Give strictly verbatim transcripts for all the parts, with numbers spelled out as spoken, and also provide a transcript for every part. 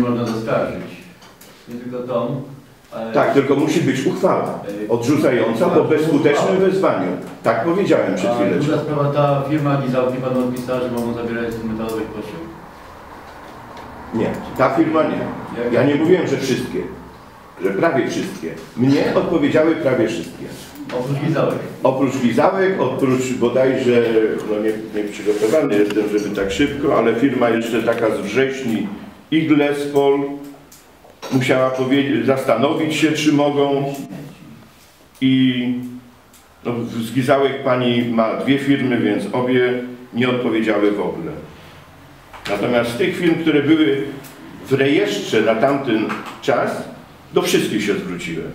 Można zaskarżyć. Nie tylko tą. Ale... Tak, tylko musi być uchwała odrzucająca po bezskutecznym wezwaniu. Tak powiedziałem przed chwileczką. Druga sprawa, ta firma Gizałki Pan odpisała, że mogą zabierać z metalowych kości? Nie, ta firma nie. Ja nie mówiłem, że wszystkie. Że prawie wszystkie. Mnie odpowiedziały prawie wszystkie. Oprócz Gizałek. Oprócz Gizałek, oprócz bodajże, no nie, nie przygotowany jestem, żeby tak szybko, ale firma jeszcze taka z wrześni, Iglespol, musiała powiedzieć, zastanowić się, czy mogą. I no, z Gizałek pani ma dwie firmy, więc obie nie odpowiedziały w ogóle. Natomiast z tych firm, które były w rejestrze na tamten czas, do wszystkich się zwróciłem.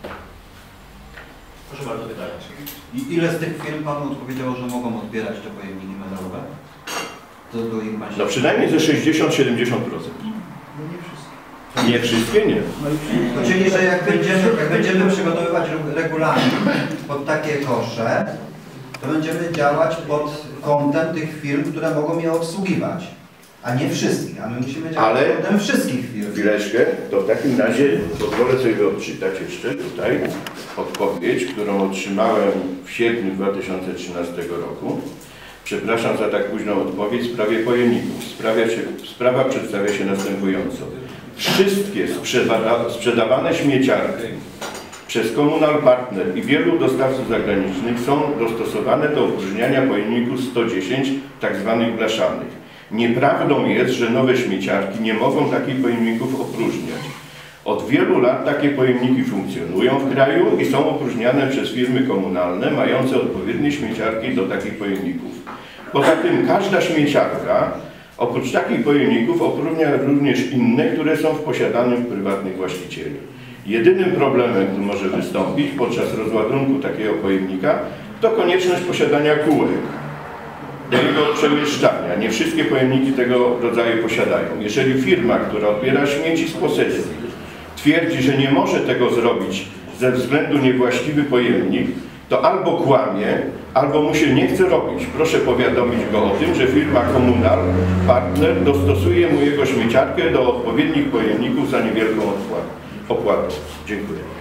Proszę bardzo, pytanie. I ile z tych firm Panu odpowiedziało, że mogą odbierać te pojemniki metalowe? To do ich pan się... No przynajmniej ze sześćdziesiąt do siedemdziesięciu procent. No nie wszystkie. Nie wszystkie, nie. To czyli, że jak będziemy, jak będziemy przygotowywać regulamin pod takie kosze, to będziemy działać pod kątem tych firm, które mogą je obsługiwać, a nie wszystkich. A my musimy działać Ale pod kątem wszystkich firm. Chwileczkę, to w takim razie pozwolę sobie odczytać jeszcze tutaj odpowiedź, którą otrzymałem w sierpniu dwa tysiące trzynastego roku. Przepraszam za tak późną odpowiedź w sprawie pojemników. Sprawia się, sprawa przedstawia się następująco. Wszystkie sprzeda sprzedawane śmieciarki przez Komunal Partner i wielu dostawców zagranicznych są dostosowane do opróżniania pojemników sto dziesięć, tak zwanych blaszanych. Nieprawdą jest, że nowe śmieciarki nie mogą takich pojemników opróżniać. Od wielu lat takie pojemniki funkcjonują w kraju i są opróżniane przez firmy komunalne mające odpowiednie śmieciarki do takich pojemników. Poza tym każda śmieciarka oprócz takich pojemników opróżnia również inne, które są w posiadaniu prywatnych właścicieli. Jedynym problemem, który może wystąpić podczas rozładunku takiego pojemnika, to konieczność posiadania kółek do jego przemieszczania. Nie wszystkie pojemniki tego rodzaju posiadają. Jeżeli firma, która odbiera śmieci z posesji, twierdzi, że nie może tego zrobić ze względu niewłaściwy pojemnik, to albo kłamie, albo mu się nie chce robić. Proszę powiadomić go o tym, że firma Komunal Partner dostosuje mu jego śmieciarkę do odpowiednich pojemników za niewielką opłatę. Dziękuję.